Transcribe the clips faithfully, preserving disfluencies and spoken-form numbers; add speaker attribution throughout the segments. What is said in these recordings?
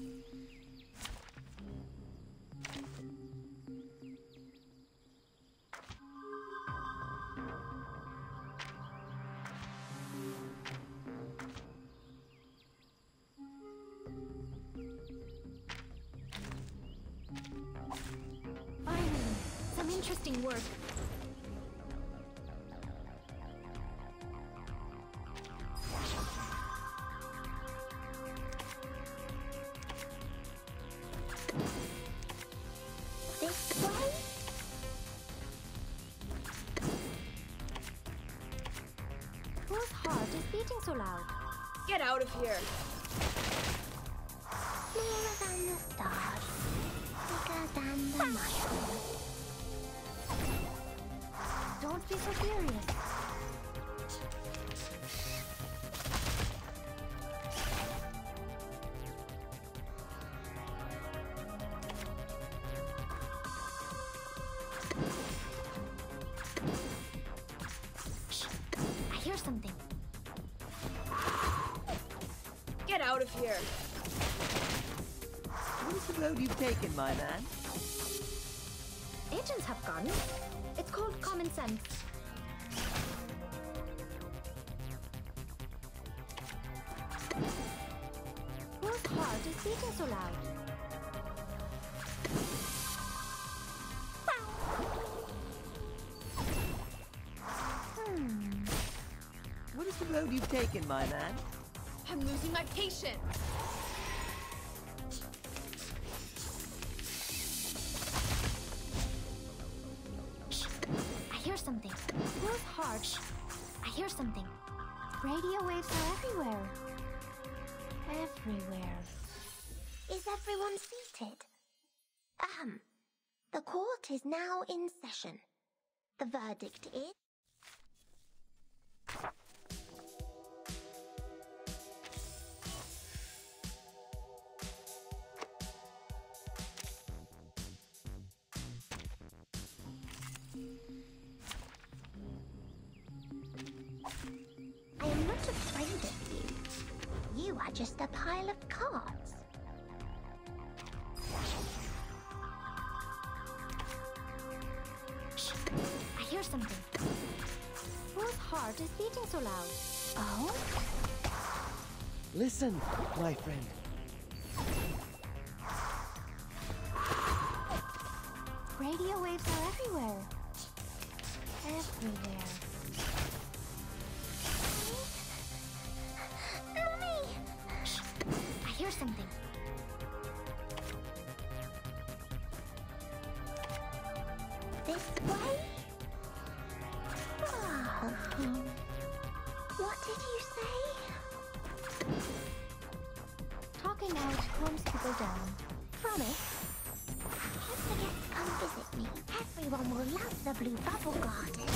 Speaker 1: Finally, some interesting work.
Speaker 2: This way?
Speaker 1: Whose heart is beating so loud?
Speaker 3: Get out of here!
Speaker 2: Smaller than the stars, bigger than the mushroom.
Speaker 1: Don't be so furious. I hear something.
Speaker 3: Get out of here!
Speaker 4: What is the road you've taken, my man?
Speaker 1: Agents have guns. It's called common sense. Whose heart is beating so loud? Hmm.
Speaker 4: What is the road you've taken, my man?
Speaker 3: I'm losing my patience!
Speaker 1: I hear something. Whose heart? I hear something. Radio waves are everywhere. Everywhere.
Speaker 2: Is everyone seated? Ahem. The court is now in session. The verdict is... I am not afraid of you. You are just a pile of cards.
Speaker 1: I hear something. Whose heart is beating so loud? Oh?
Speaker 4: Listen, my friend.
Speaker 1: Radio waves are everywhere. Everywhere.
Speaker 2: Mommy!
Speaker 1: I hear something.
Speaker 2: This way? Oh. What did you say?
Speaker 1: Talking out calms people down.
Speaker 2: Promise? If the guests come visit me, everyone will love the blue bubble garden.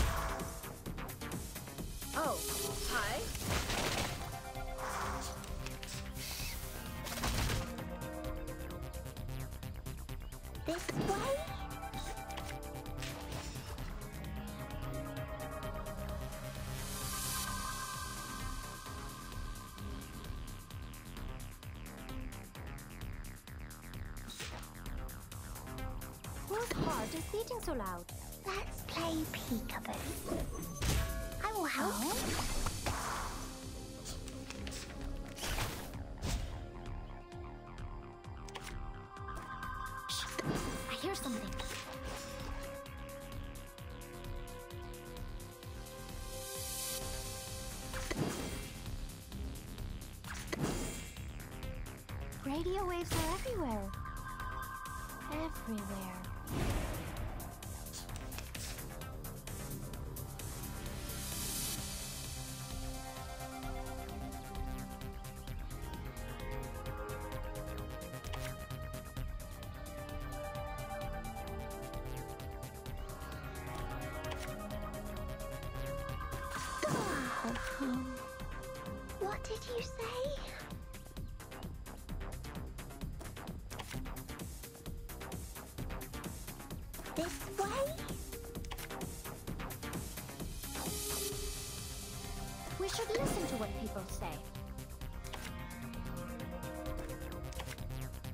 Speaker 3: Oh, hi?
Speaker 2: This way?
Speaker 1: Whose heart is beating so loud?
Speaker 2: Let's play peekaboo. I will help.
Speaker 1: Oh? I hear something. Radio waves are everywhere. Everywhere.
Speaker 2: What did you say? This way?
Speaker 1: We should listen to what people say.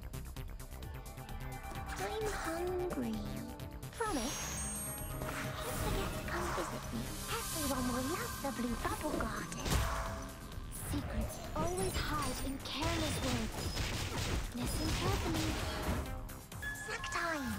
Speaker 2: I'm hungry. Promise? Don't forget to come visit me. Everyone will love the blue bubble garden.
Speaker 1: Secrets always hide in careless words. Listen carefully.
Speaker 2: Snack time!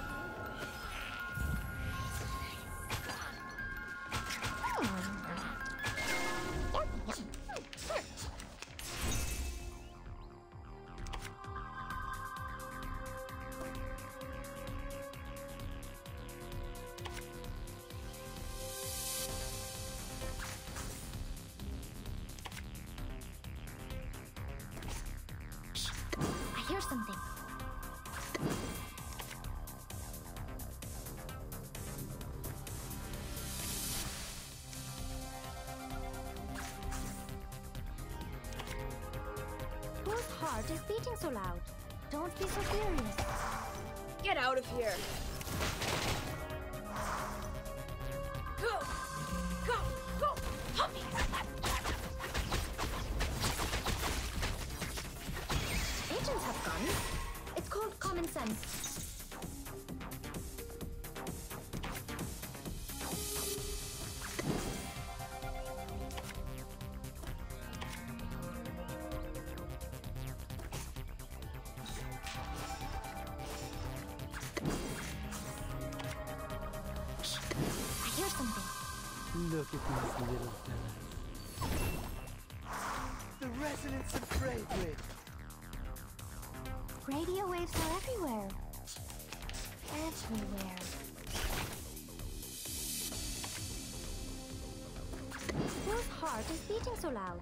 Speaker 1: I hear something. Whose heart is beating so loud? Don't be so furious.
Speaker 3: Get out of here. Go! Go! Go! Puppy!
Speaker 1: Agents have guns. It's called common sense. I hear something.
Speaker 4: Look at these little fellas. The resonance of fragrance.
Speaker 1: Radio waves are everywhere. Everywhere. Whose heart is beating so loud?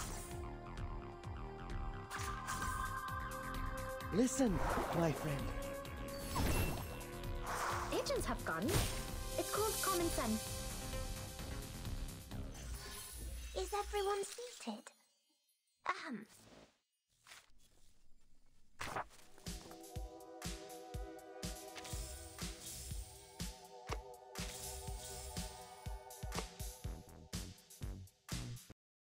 Speaker 4: Listen, my friend.
Speaker 1: Agents have guns. It's called common sense.
Speaker 2: Is everyone seated? Ahem.